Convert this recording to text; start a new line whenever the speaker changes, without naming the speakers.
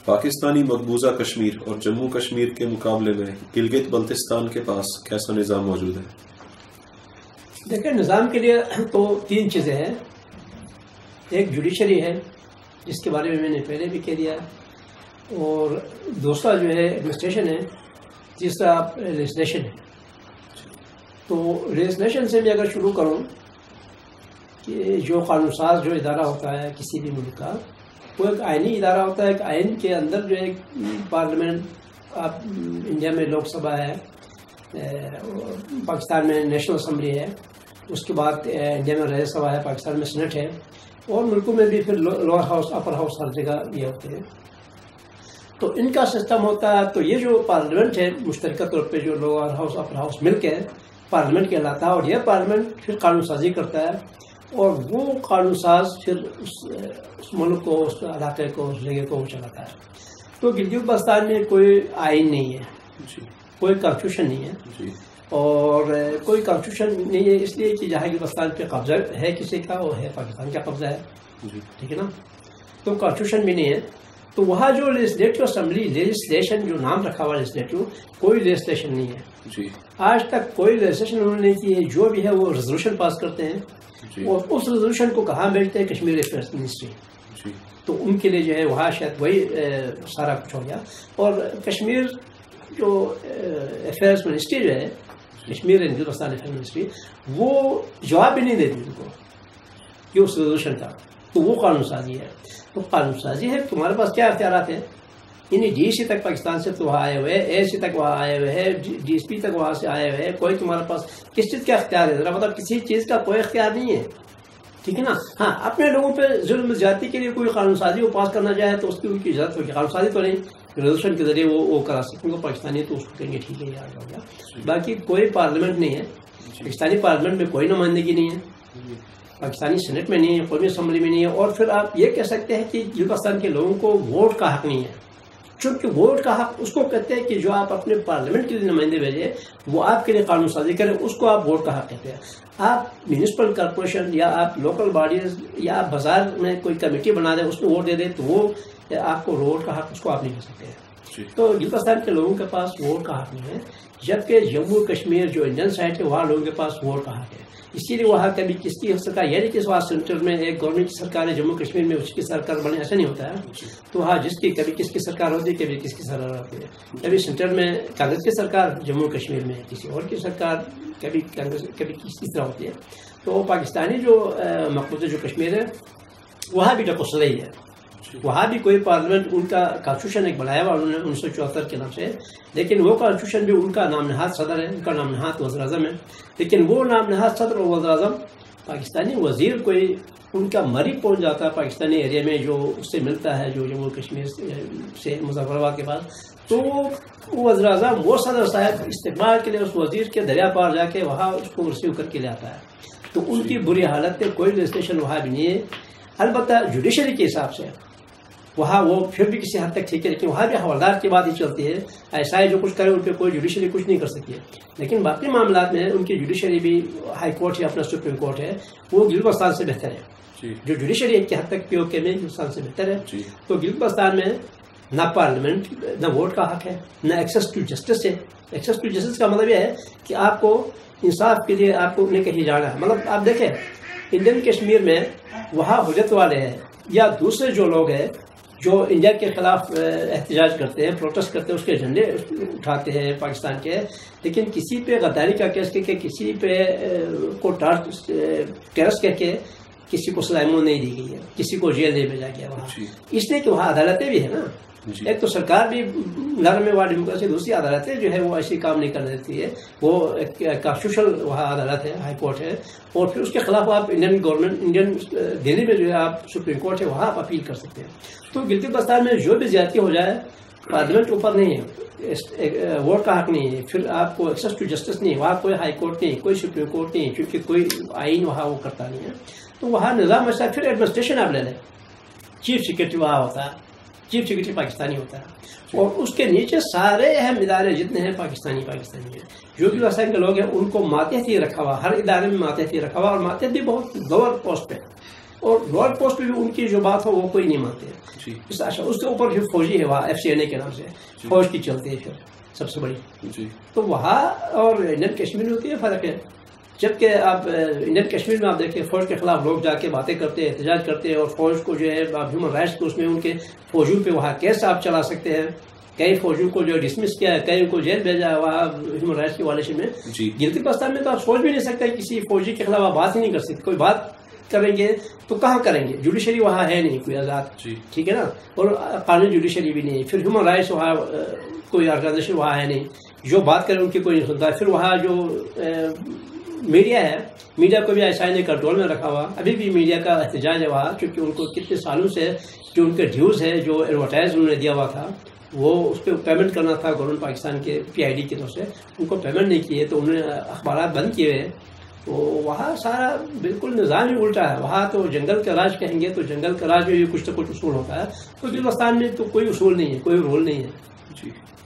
پاکستانی مقبوضہ کشمیر اور جموں کشمیر کے مقابلے میں گلگت بلتستان کے پاس کیسا نظام موجود ہے؟
دیکھیں، نظام کے لیے تو 3 چیزیں ہیں. ایک جوڈیشری ہے جس کے بارے میں نے پہلے بھی کہہ دیا، اور دوسرا جو ہے ایڈمنسٹریشن ہے، تیسرا لیجسلیشن ہے. تو لیجسلیشن سے میں اگر شروع کروں کہ جو قانون ساز جو ادارہ ہوتا ہے کسی بھی ملک کا، وہ ایک آئینی ادارہ ہوتا ہے. ایک آئین کے اندر جو ہے پارلیمنٹ، آپ انڈیا میں لوک سبھا ہے، پاکستان میں نیشنل اسمبلی ہے، اس کے بعد انڈیا میں راجیہ سبھا ہے، پاکستان میں سینٹ ہے، اور ملکوں میں بھی پھر لوور ہاؤس اپر ہاؤس ہر جگہ یہ ہوتے ہیں. تو ان کا سسٹم ہوتا ہے. تو یہ جو پارلیمنٹ ہے مشترکہ طور پہ جو لوور ہاؤس اپر ہاؤس مل کے پارلیمنٹ کہلاتا ہے، اور یہ پارلیمنٹ پھر قانون سازی کرتا ہے، اور وہ قانون ساز پھر اس ملک کو، اس علاقے کو، اس جگہ کو چلاتا ہے. تو گلگت بلتستان میں کوئی آئین نہیں ہے، کوئی کانسٹیٹیوشن نہیں ہے، اور کوئی کانسٹیٹیوشن نہیں ہے اس لیے کہ جہاں گلگت بلتستان پہ قبضہ ہے کسی کا، وہ ہے پاکستان کا قبضہ ہے، ٹھیک ہے نا. تو کانسٹیٹیوشن بھی نہیں ہے. تو وہاں جو لیجسلیٹو اسمبلی، لیجسلیشن جو نام رکھا ہوا لیجسلیٹو، کوئی لیجسلیشن نہیں ہے. آج تک کوئی لیجسلیشن انہوں نے نہیں کی ہے. جو بھی ہے وہ ریزولوشن پاس کرتے ہیں، اور اس ریزولوشن کو کہاں بھیجتے ہیں؟ Kashmir affairs ministry. تو ان کے لیے جو ہے وہاں شاید وہی سارا کچھ ہو گیا. اور کشمیر جو افیئرس منسٹری جو ہے، Kashmir and Baltistan affairs ministry, وہ جواب بھی نہیں دیتی ان کو کہ اس ریزولوشن کا. تو وہ قانون سازی ہے. تو قانون سازی ہے، تمہارے پاس کیا اختیارات ہیں؟ یعنی ڈی سی تک پاکستان سے تو وہاں آئے ہوئے، اے سی تک وہاں آئے ہوئے ہے، ڈی ایس پی تک وہاں سے آئے ہوئے ہیں. کوئی تمہارے پاس کس چیز کا اختیار ہے؟ ذرا مطلب کسی چیز کا کوئی اختیار نہیں ہے، ٹھیک ہے نا. ہاں، اپنے لوگوں پہ ظلم زیادتی کے لیے کوئی قانون سازی وہ پاس کرنا چاہے تو اس کی ان کی اجازت ہوگی. قانون سازی تو نہیں، ریزولوشن کے ذریعے وہ کرا سکیں گے. پاکستانی تو اس کو کہیں گے ٹھیک ہے، یاد ہو گیا. باقی کوئی پارلیمنٹ نہیں ہے، پاکستانی پارلیمنٹ میں کوئی نمائندگی نہیں ہے، پاکستانی سینٹ میں نہیں ہے، قومی اسمبلی میں نہیں ہے. اور پھر آپ یہ کہہ سکتے ہیں کہ بلتستان کے لوگوں کو ووٹ کا حق نہیں ہے، چونکہ ووٹ کا حق اس کو کہتے ہیں کہ جو آپ اپنے پارلیمنٹ کے لیے نمائندے بھیجے، وہ آپ کے لیے قانون سازی کریں، اس کو آپ ووٹ کا حق کہتے ہیں. آپ میونسپل کارپوریشن یا آپ لوکل باڈیز یا آپ بازار میں کوئی کمیٹی بنا دیں، اس میں ووٹ دے دیں، تو وہ آپ کو ووٹ کا حق اس کو آپ نہیں کر سکتے. تو بلتستان کے لوگوں کے پاس ووٹ کا حق نہیں ہے، جبکہ جموں کشمیر جو انڈین سائڈ ہے وہاں لوگوں کے پاس ووٹ کا حق ہے. اسی لیے وہاں کبھی کس کی سرکار، یعنی کہ وہاں سینٹر میں ایک گورنمنٹ کی سرکار ہے، جموں کشمیر میں اس کی سرکار بنے، ایسا نہیں ہوتا ہے. تو وہاں جس کی کبھی کس کی سرکار ہوتی ہے، کبھی کس کی سرکار ہوتی ہے. کبھی سینٹر میں کانگریس کی سرکار، جموں کشمیر میں کسی اور کی سرکار، کبھی کانگریس کبھی کسی طرح ہوتی ہے. تو پاکستانی جو مقبوضہ جو کشمیر ہے وہاں بھی ڈکوسلہ ہی ہے. وہاں بھی کوئی پارلیمنٹ، ان کا کانسٹیٹیوشن ایک بنایا ہوا انہوں نے 1974 کے نام سے، لیکن وہ کانسٹیٹیوشن جو ان کا نام نہاد صدر ہے، ان کا نام نہاد وزیر اعظم ہے، لیکن وہ نام نہاد صدر اور وزیر اعظم پاکستانی وزیر کوئی ان کا مری پہنچ جاتا ہے پاکستانی ایریا میں، جو اس سے ملتا ہے، جو جموں کشمیر سے مظفرآباد کے بعد. تو وزیر اعظم وہ صدر صاحب استقبال کے لیے اس وزیر کے دریا پار جا کے وہاں اس کو ریسیو کر کے لے آتا ہے. تو ان کی بری حالت ہے، کوئی لیجسلیشن وہاں بھی نہیں ہے. البتہ جوڈیشری کے حساب سے وہاں وہ پھر بھی کسی حد تک ٹھیک ہے، لیکن وہاں بھی حوالدار کی بات ہی چلتی ہے. ایسا ہے جو کچھ کرے ان پہ کوئی جوڈیشری کچھ نہیں کر سکتی ہے. لیکن باقی معاملات میں ان کی جوڈیشری بھی، ہائی کورٹ ہے، اپنا سپریم کورٹ ہے، وہ گلگت بلتستان سے بہتر ہے. جو جوڈیشری ایک حد تک PoK میں ہندوستان سے بہتر ہے. تو گلگت بلتستان میں نہ پارلیمنٹ، نہ ووٹ کا حق ہے، نہ ایکسیس ٹو جسٹس ہے. ایکسیس ٹو جسٹس کا مطلب یہ ہے کہ آپ کو انصاف کے لیے آپ کو انہیں کہیں جانا ہے. مطلب آپ دیکھیں انڈین کشمیر میں وہاں حجت والے ہیں یا دوسرے جو لوگ ہیں جو انڈیا کے خلاف احتجاج کرتے ہیں، پروٹیسٹ کرتے ہیں، اس کے جھنڈے اٹھاتے ہیں پاکستان کے، لیکن کسی پہ غداری کا کیس کہہ کے، کسی پہ کو ٹیرس کہہ کے کسی کو سزائے موت نہیں دی گئی ہے، کسی کو جیل نہیں بھیجا گیا وہاں. اس لیے کہ وہاں عدالتیں بھی ہیں نا. ایک تو سرکار بھی نرم ہے وہاں ڈیموکریسی، دوسری عدالتیں جو ہے وہ ایسی کام نہیں کرنے دیتی ہے. وہ کانسٹیٹیوشنل وہاں عدالت ہے، ہائی کورٹ ہے، اور پھر اس کے خلاف آپ انڈین گورنمنٹ، انڈین دہلی میں جو ہے آپ سپریم کورٹ ہے وہاں آپ اپیل کر سکتے ہیں. تو گلگت بلتستان میں جو بھی زیادتی ہو جائے، پارلیمنٹ اوپر نہیں ہے، ووٹ کا حق نہیں ہے، پھر آپ کو ایکسیس ٹو جسٹس نہیں، وہاں کوئی ہائی کورٹ نہیں، کوئی سپریم کورٹ نہیں، کیونکہ کوئی آئین وہاں وہ کرتا نہیں ہے. تو وہاں نظام ایسا. پھر ایڈمنسٹریشن آپ لے لیں، چیف سیکرٹری وہاں ہوتا ہے، چیف سیکرٹری پاکستانی ہوتا ہے، اور اس کے نیچے سارے اہم ادارے جتنے ہیں پاکستانی ہیں. جو بھی وسائل کے لوگ ہیں ان کو ماتحت ہی رکھا ہوا، ہر ادارے میں ماتحت ہی رکھا ہوا، اور ماتحت بھی بہت لوور پوسٹ پہ. اور لوئر پوسٹ پہ بھی ان کی جو بات ہو وہ کوئی نہیں مانتے. اچھا اس کے اوپر جو فوجی ہے وہاں FCNA کے نام سے فوج کی چلتی ہے پھر سب سے بڑی. تو وہاں اور انڈین کشمیر میں ہوتی ہے فرق ہے. جبکہ آپ انڈین کشمیر میں آپ دیکھیں فوج کے خلاف لوگ جا کے باتیں کرتے ہیں, احتجاج کرتے ہیں, اور فوج کو جو ہے آپ ہیومن رائٹس کو اس میں ان کے فوجیوں پہ وہاں کیس آپ چلا سکتے ہیں. کئی فوجیوں کو جو ڈسمس کیا ہے, کئی کو جیل بھیجا ہے وہاں ہیومن رائٹس کی وائلیشن میں. گلگت بلتستان میں تو آپ سوچ بھی نہیں سکتے, کسی فوجی کے خلاف آپ بات ہی نہیں کر سکتے. کوئی بات کریں گے تو کہاں کریں گے, جوڈیشری وہاں ہے نہیں کوئی آزاد, ٹھیک ہے نا, اور قانونی جوڈیشری بھی نہیں. پھر ہیومن رائٹس وہاں کوئی آرگنائزیشن وہاں ہے نہیں, جو بات کریں ان کی کوئی نہیں سنتا. پھر وہاں جو میڈیا ہے, میڈیا کو بھی ایسا نے کنٹرول میں رکھا ہوا. ابھی بھی میڈیا کا احتجاج ہے وہاں, کیونکہ ان کو کتنے سالوں سے جو ان کے ڈیوز ہے, جو ایڈورٹائز انہوں نے دیا ہوا تھا, وہ اس پہ پیمنٹ کرنا تھا گورنمنٹ پاکستان کے PID کی طرف سے, ان کو پیمنٹ نہیں کیے تو انہوں نے اخبارات بند کیے ہوئے. تو وہاں سارا بالکل نظام ہی الٹا ہے. وہاں تو جنگل کا راج کہیں گے تو جنگل کا راج میں بھی کچھ نہ کچھ اصول ہوتا ہے. تو بلتستان میں تو کوئی اصول نہیں ہے, کوئی رول نہیں ہے.